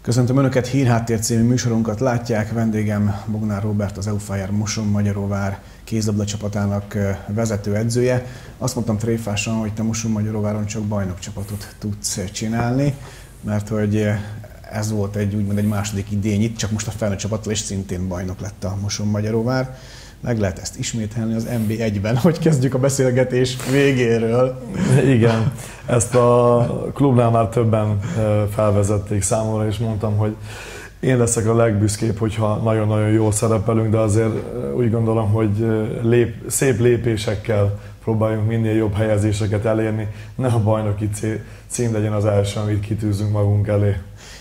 Köszöntöm Önöket, Hírháttér című műsorunkat látják. Vendégem Bognár Róbert, az EUFIRE Mosonmagyaróvár kézilabda csapatának vezetőedzője. Azt mondtam tréfásan, hogy te Mosonmagyaróváron csak bajnokcsapatot tudsz csinálni, mert hogy ez volt úgymond egy második idény itt, csak most a felnőtt csapattal, és szintén bajnok lett a Mosonmagyaróvár. Meg lehet ezt ismételni az NB1-ben, hogy kezdjük a beszélgetés végéről. Igen, ezt a klubnál már többen felvezették számomra, és mondtam, hogy én leszek a legbüszkébb, hogyha nagyon-nagyon jól szerepelünk, de azért úgy gondolom, hogy szép lépésekkel próbáljunk minél jobb helyezéseket elérni, ne a bajnoki cím legyen az első, amit kitűzünk magunk elé.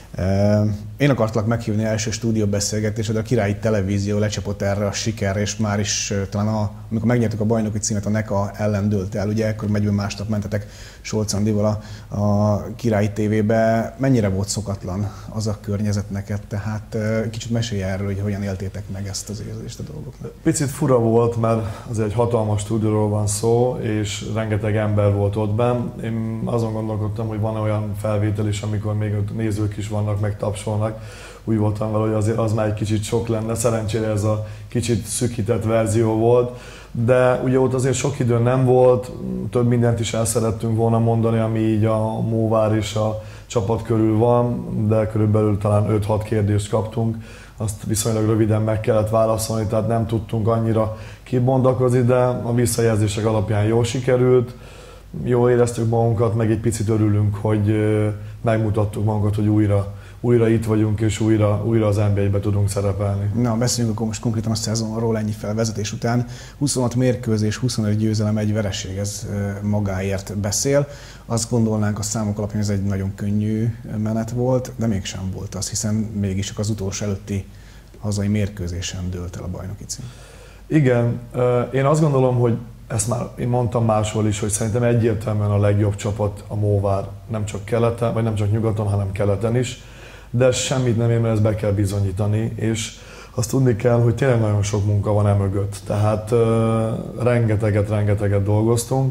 Én akartalak meghívni első stúdióbeszélgetésre, de a Királyi Televízió lecsapott erre a sikerre, és már is talán amikor megnyertük a bajnoki címet, a NECA ellen dőlt el, ugye ekkor megyben másnap mentetek Solc Andival a Királyi TV-be. Mennyire volt szokatlan az a környezet neked? Tehát kicsit mesélj erről, hogy hogyan éltétek meg ezt az érzést a dolgoknak. Picit fura volt, mert azért egy hatalmas stúdióról van szó, és rengeteg ember volt ott benn. Én azon gondolkodtam, hogy van olyan felvétel is, amikor még nézők is vannak, meg tapsolnak. Úgy voltam vele, hogy azért az már egy kicsit sok lenne, szerencsére ez a kicsit szűkített verzió volt, de ugye ott azért sok idő nem volt, több mindent is el szerettünk volna mondani, ami így a Móvár és a csapat körül van, de körülbelül talán 5-6 kérdést kaptunk, azt viszonylag röviden meg kellett válaszolni, tehát nem tudtunk annyira kibontakozni, de a visszajelzések alapján jól sikerült, jól éreztük magunkat, meg egy picit örülünk, hogy megmutattuk magunkat, hogy újra itt vagyunk, és újra az NBA-be tudunk szerepelni. Na, beszéljünk akkor most konkrétan a szezonról ennyi felvezetés után. 26 mérkőzés, 25 győzelem, egy vereség, ez magáért beszél. Azt gondolnánk a számok alapján, ez egy nagyon könnyű menet volt, de mégsem volt az, hiszen mégis csak az utolsó előtti hazai mérkőzésen dőlt el a bajnoki cím. Igen, én azt gondolom, hogy ezt már én mondtam máshol is, hogy szerintem egyértelműen a legjobb csapat a Móvár, nem csak keleten, vagy nem csak nyugaton, hanem keleten is. De semmit nem ér, mert ezt be kell bizonyítani, és azt tudni kell, hogy tényleg nagyon sok munka van emögött. Tehát rengeteget dolgoztunk,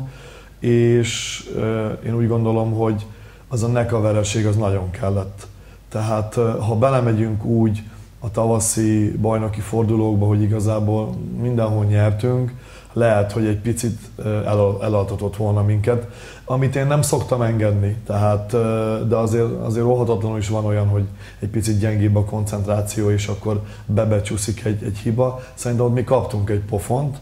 és én úgy gondolom, hogy az a NECA vereség az nagyon kellett. Tehát ha belemegyünk úgy a tavaszi bajnoki fordulókba, hogy igazából mindenhol nyertünk, lehet, hogy egy picit elaltatott volna minket, amit én nem szoktam engedni, tehát, de azért óhatatlanul is van olyan, hogy egy picit gyengébb a koncentráció, és akkor bebecsúszik egy hiba. Szerintem ott mi kaptunk egy pofont,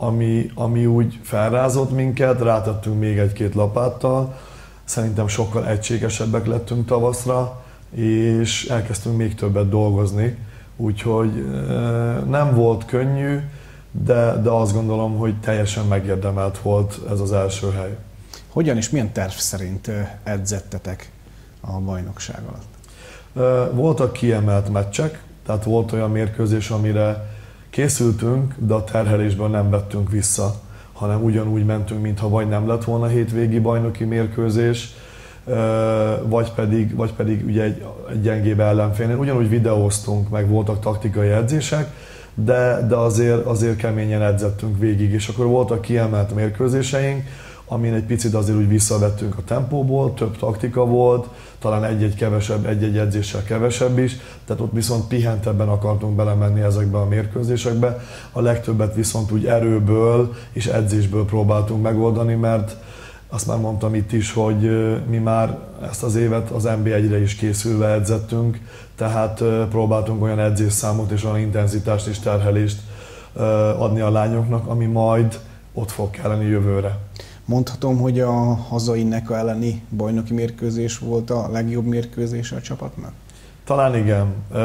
ami úgy felrázott minket, rátettünk még egy-két lapáttal, szerintem sokkal egységesebbek lettünk tavaszra, és elkezdtünk még többet dolgozni, úgyhogy nem volt könnyű, de azt gondolom, hogy teljesen megérdemelt volt ez az első hely. Hogyan és milyen terv szerint edzettetek a bajnokság alatt? Voltak kiemelt meccsek, tehát volt olyan mérkőzés, amire készültünk, de a terhelésből nem vettünk vissza, hanem ugyanúgy mentünk, mintha vagy nem lett volna hétvégi bajnoki mérkőzés, vagy pedig ugye egy gyengébb ellenfélnél. Ugyanúgy videóztunk, meg voltak taktikai edzések, de azért keményen edzettünk végig, és akkor voltak kiemelt mérkőzéseink, amin egy picit azért úgy visszavettünk a tempóból, több taktika volt, talán egy-egy edzéssel kevesebb is, tehát ott viszont pihentebben akartunk belemenni ezekbe a mérkőzésekbe. A legtöbbet viszont úgy erőből és edzésből próbáltunk megoldani, mert azt már mondtam itt is, hogy mi már ezt az évet az NB1-re is készülve edzettünk, tehát próbáltunk olyan edzésszámot és olyan intenzitást és terhelést adni a lányoknak, ami majd ott fog kelleni jövőre. Mondhatom, hogy a hazai NECA elleni bajnoki mérkőzés volt a legjobb mérkőzése a csapatnak? Talán igen,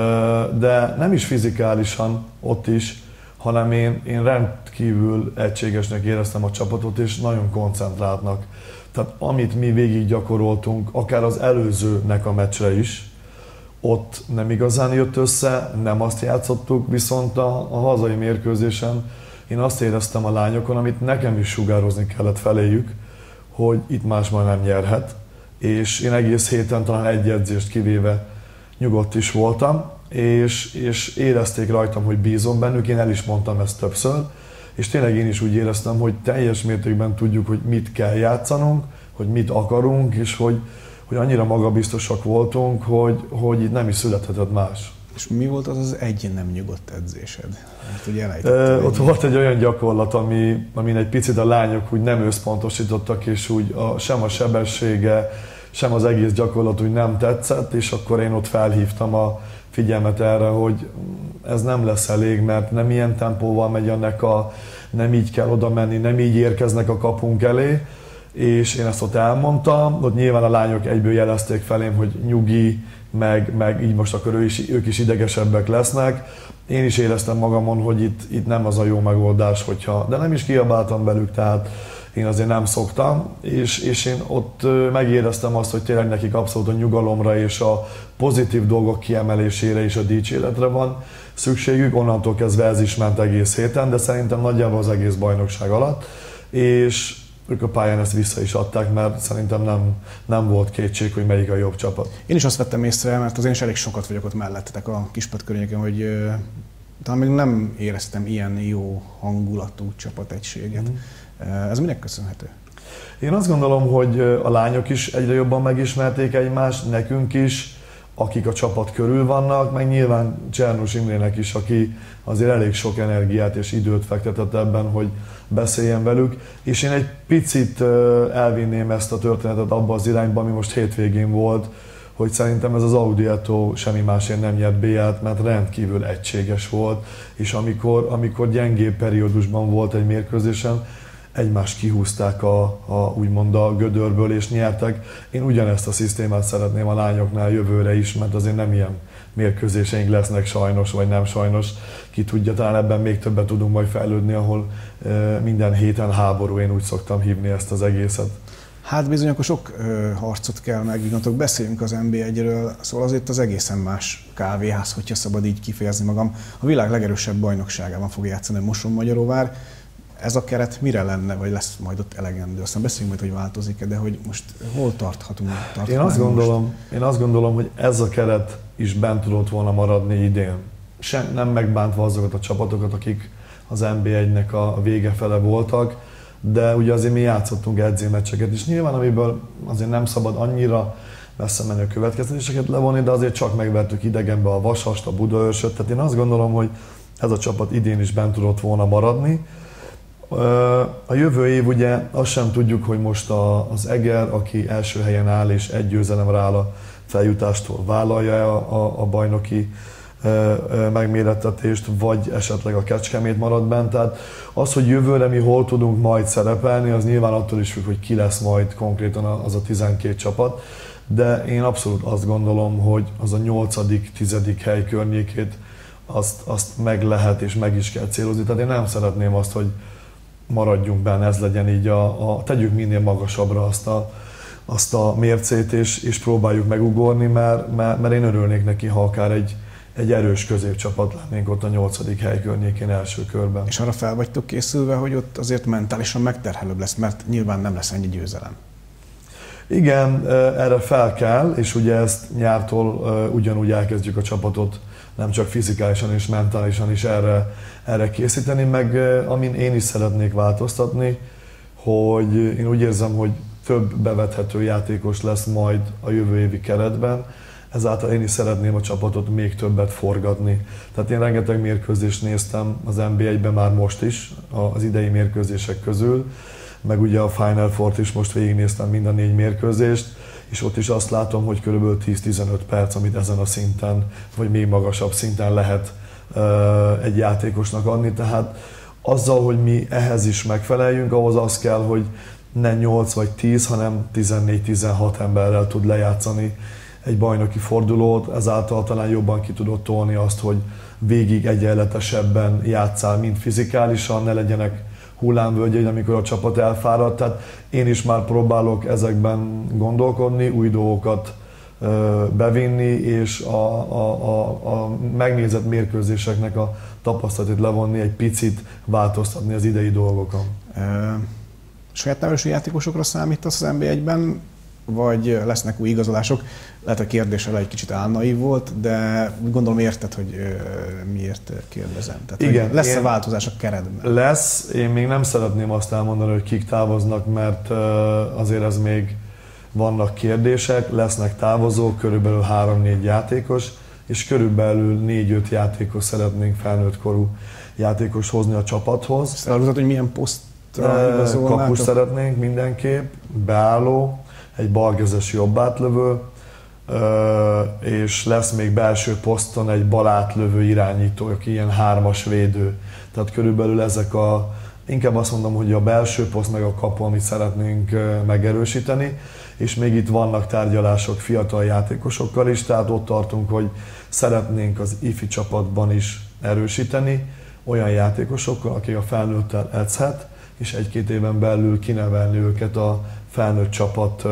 de nem is fizikálisan ott is, hanem én rendkívül egységesnek éreztem a csapatot, és nagyon koncentráltnak. Tehát amit mi végig gyakoroltunk, akár az előző NECA meccsre is, ott nem igazán jött össze, nem azt játszottuk, viszont a hazai mérkőzésen én azt éreztem a lányokon, amit nekem is sugározni kellett feléjük, hogy itt más már nem nyerhet, és én egész héten talán egy edzést kivéve nyugodt is voltam, és érezték rajtam, hogy bízom bennük, én el is mondtam ezt többször, és tényleg én is úgy éreztem, hogy teljes mértékben tudjuk, hogy mit kell játszanunk, hogy mit akarunk, és hogy annyira magabiztosak voltunk, hogy itt nem is születhetett más. És mi volt az egy nem nyugodt edzésed? Mert ugye ott volt egy olyan gyakorlat, amin egy picit a lányok úgy nem összpontosítottak, és úgy sem a sebessége, sem az egész gyakorlat úgy nem tetszett, és akkor én ott felhívtam a figyelmet erre, hogy ez nem lesz elég, mert nem ilyen tempóval megy a NECA, nem így kell oda menni, nem így érkeznek a kapunk elé, és én ezt ott elmondtam, ott nyilván a lányok egyből jelezték felém, hogy nyugi, meg így most akkor ők is idegesebbek lesznek. Én is éreztem magamon, hogy itt nem az a jó megoldás, de nem is kiabáltam belük, tehát én azért nem szoktam, és én ott megéreztem azt, hogy tényleg nekik abszolút a nyugalomra és a pozitív dolgok kiemelésére és a dicséretre van szükségük, onnantól kezdve ez is ment egész héten, de szerintem nagyjából az egész bajnokság alatt, és ők a pályán ezt vissza is adták, mert szerintem nem volt kétség, hogy melyik a jobb csapat. Én is azt vettem észre, mert azért is elég sokat vagyok ott mellettetek a Kispad környéken, hogy talán még nem éreztem ilyen jó hangulatú csapategységet. Ez minek köszönhető? Én azt gondolom, hogy a lányok is egyre jobban megismerték egymást, nekünk is, akik a csapat körül vannak, meg nyilván Csernus Imrének is, aki azért elég sok energiát és időt fektetett ebben, hogy beszéljen velük, és én egy picit elvinném ezt a történetet abba az irányba, ami most hétvégén volt, hogy szerintem ez az Audietto semmi másért nem nyert BL-t, mert rendkívül egységes volt, és amikor gyengébb periódusban volt egy mérkőzésen, egymást kihúzták úgymond a gödörből és nyertek. Én ugyanezt a szisztémát szeretném a lányoknál jövőre is, mert azért nem ilyen mérkőzéseink lesznek sajnos, vagy nem sajnos. Ki tudja, talán ebben még többet tudunk majd fejlődni, ahol minden héten háború, én úgy szoktam hívni ezt az egészet. Hát bizony, akkor sok harcot kell megvignatok. Beszéljünk az NB1-ről, szóval azért az egészen más kávéház, hogyha szabad így kifejezni magam. A világ legerősebb bajnokságában fog játszani a Mosonmagyaróvár. Ez a keret mire lenne, vagy lesz majd ott elegendő? Aztán beszéljünk majd, hogy változik-e, de hogy most hol tarthatunk? Én azt gondolom, hogy ez a keret is bent tudott volna maradni idén. Nem megbántva azokat a csapatokat, akik az NB1-nek a vége fele voltak, de ugye azért mi játszottunk edzőmeccseket is. Nyilván, amiből azért nem szabad annyira messze menő következtetéseket levonni, de azért csak megvertük idegenbe a Vasast, a Budaörsöt. Tehát én azt gondolom, hogy ez a csapat idén is bent tudott volna maradni. A jövő év ugye azt sem tudjuk, hogy most az Eger, aki első helyen áll és egy győzelemre áll a feljutástól, vállalja a bajnoki megmérettetést, vagy esetleg a Kecskemét marad bent. Tehát az, hogy jövőre mi hol tudunk majd szerepelni, az nyilván attól is függ, hogy ki lesz majd konkrétan az a 12 csapat, de én abszolút azt gondolom, hogy az a 8.-10. hely környékét azt meg lehet és meg is kell célozni. Tehát én nem szeretném azt, hogy maradjunk benne, ez legyen így tegyük minél magasabbra azt a mércét, és próbáljuk megugorni, mert én örülnék neki, ha akár egy erős középcsapat lennénk ott a 8. hely környékén első körben. És arra fel vagytok készülve, hogy ott azért mentálisan megterhelőbb lesz, mert nyilván nem lesz ennyi győzelem. Igen, erre fel kell, és ugye ezt nyártól ugyanúgy elkezdjük a csapatot nem csak fizikálisan és mentálisan is erre készíteni, meg amin én is szeretnék változtatni, hogy én úgy érzem, hogy több bevethető játékos lesz majd a jövő évi keretben, ezáltal én is szeretném a csapatot még többet forgatni. Tehát én rengeteg mérkőzést néztem az NB1-ben már most is, az idei mérkőzések közül, meg ugye a Final Four-t is most végignéztem mind a 4 mérkőzést, és ott is azt látom, hogy kb. 10-15 perc, amit ezen a szinten, vagy még magasabb szinten lehet egy játékosnak adni. Tehát azzal, hogy mi ehhez is megfeleljünk, ahhoz az kell, hogy ne 8 vagy 10, hanem 14-16 emberrel tud lejátszani egy bajnoki fordulót, ezáltal talán jobban ki tudod tolni azt, hogy végig egyenletesebben játszál, mind fizikálisan, ne legyenek hullámvölgyeid, amikor a csapat elfáradt. Tehát én is már próbálok ezekben gondolkodni, új dolgokat bevinni, és a megnézett mérkőzéseknek a tapasztalatot levonni, egy picit változtatni az idei dolgokon. Saját nevelősű játékosokra számítasz az NB1-ben, vagy lesznek új igazolások? Lehet a kérdés egy kicsit álnaív volt, de gondolom érted, hogy miért kérdezem. Tehát, igen, lesz-e változás a keretben? Lesz. Én még nem szeretném azt elmondani, hogy kik távoznak, mert azért ez vannak kérdések, lesznek távozók, körülbelül 3-4 játékos, és körülbelül 4-5 játékos szeretnénk felnőttkorú játékos hozni a csapathoz. Ezt elhúzott, hogy milyen posztra igazolnátok? Kapus szeretnénk mindenképp, beálló, egy balkezes jobb átlövő, és lesz még belső poszton egy bal átlövő irányító, aki ilyen 3-as védő. Tehát körülbelül ezek inkább azt mondom, hogy a belső poszt meg a kapu, amit szeretnénk megerősíteni, és még itt vannak tárgyalások fiatal játékosokkal is, tehát ott tartunk, hogy szeretnénk az ifi csapatban is erősíteni, olyan játékosokkal, akik a felnőttel edzhet, és 1-2 éven belül kinevelni őket a felnőtt csapat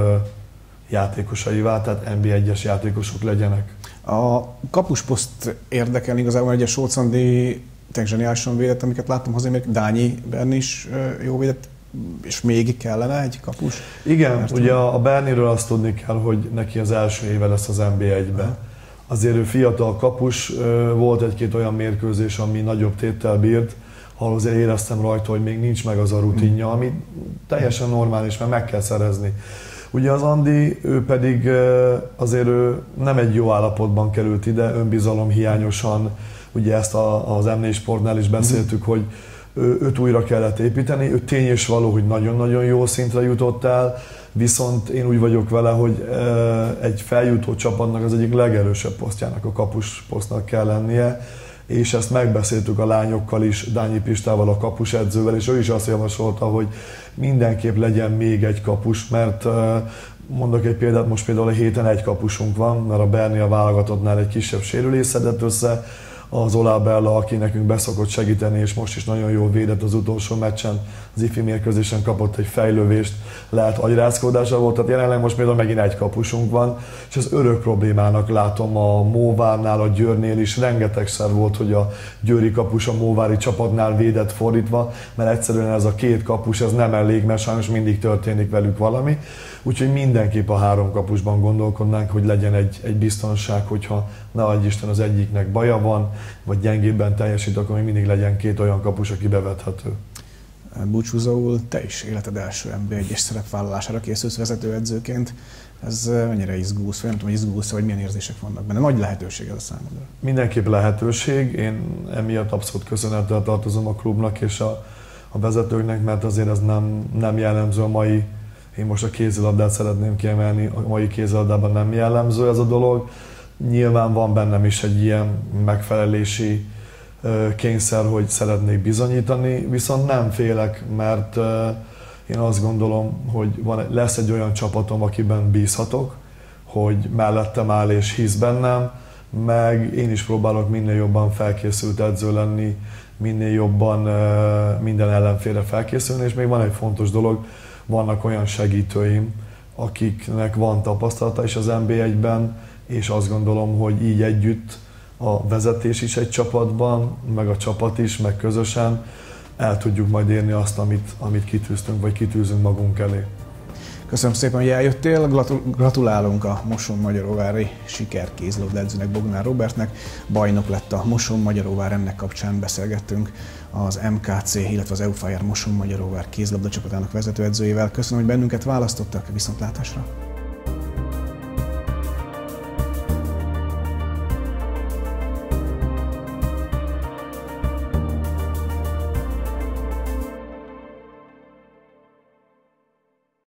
játékosaivá, tehát NB1-es játékosok legyenek. A kapusposzt érdekel igazából, hogy a Sócz Andi zseniálisan védett, amiket láttam hozzá, még Dányi Berni is jó védett, és még kellene egy kapus? Igen, mert ugye a Berniről azt tudni kell, hogy neki az első éve lesz az NB1-ben. Azért ő fiatal kapus, volt 1-2 olyan mérkőzés, ami nagyobb téttel bírt, ahol azért éreztem rajta, hogy még nincs meg az a rutinja, ami teljesen normális, mert meg kell szerezni. Ugye az Andi, ő pedig azért ő nem egy jó állapotban került ide, önbizalom hiányosan, ugye ezt az M4 Sportnál is beszéltük, hogy őt újra kellett építeni, ő tény és való, hogy nagyon-nagyon jó szintre jutott el, viszont én úgy vagyok vele, hogy egy feljutó csapatnak az egyik legerősebb posztjának, a kapus posztnak kell lennie, és ezt megbeszéltük a lányokkal is, Dányi Pistával, a kapusedzővel, és ő is azt javasolta, hogy mindenképp legyen még egy kapus, mert mondok egy példát, most például a héten egy kapusunk van, mert a Berni a válogatottnál egy kisebb sérülés szedett össze, az Olá Bella, aki nekünk beszokott segíteni, és most is nagyon jól védett az utolsó meccsen, az ifi mérkőzésen kapott egy fejlövést, lehet agyrázkódása volt, tehát jelenleg most például megint egy kapusunk van, és ez örök problémának látom a Móvárnál, a Győrnél is, rengetegszer volt, hogy a győri kapus a móvári csapatnál védett fordítva, mert egyszerűen ez a 2 kapus, ez nem elég, mert sajnos mindig történik velük valami. Úgyhogy mindenképp a 3 kapusban gondolkodnánk, hogy legyen egy biztonság, hogyha ne adj Isten az egyiknek baja van, vagy gyengébben teljesít, akkor még mindig legyen 2 olyan kapus, aki bevethető. Búcsúzóul te is életed első NB1-es szerepvállalására készülsz vezetőedzőként. Ez mennyire izgulsz, vagy nem tudom, hogy izgulsz, vagy milyen érzések vannak benne? Nagy lehetőség ez a számodra. Mindenképp lehetőség. Én emiatt abszolút köszönettel tartozom a klubnak és a vezetőknek, mert azért ez nem jellemző a mai. Én most a kézilabdát szeretném kiemelni, a mai kézilabdában nem jellemző ez a dolog. Nyilván van bennem is egy ilyen megfelelési kényszer, hogy szeretnék bizonyítani, viszont nem félek, mert én azt gondolom, hogy lesz egy olyan csapatom, akiben bízhatok, hogy mellettem áll és hisz bennem, meg én is próbálok minél jobban felkészült edző lenni, minél jobban minden ellenfélre felkészülni, és még van egy fontos dolog, vannak olyan segítőim, akiknek van tapasztalata is az NB1-ben, és azt gondolom, hogy így együtt a vezetés is egy csapatban, meg a csapat is, meg közösen el tudjuk majd érni azt, amit kitűztünk, vagy kitűzünk magunk elé. Köszönöm szépen, hogy eljöttél, gratulálunk a Mosonmagyaróvári sikerkézilabdaedzőnek, Bognár Robertnek. Bajnok lett a Mosonmagyaróvár, ennek kapcsán beszélgettünk az MKC, illetve az EUFIRE Mosonmagyaróvár kézilabda csapatának vezetőedzőjével. Köszönöm, hogy bennünket választottak, viszontlátásra!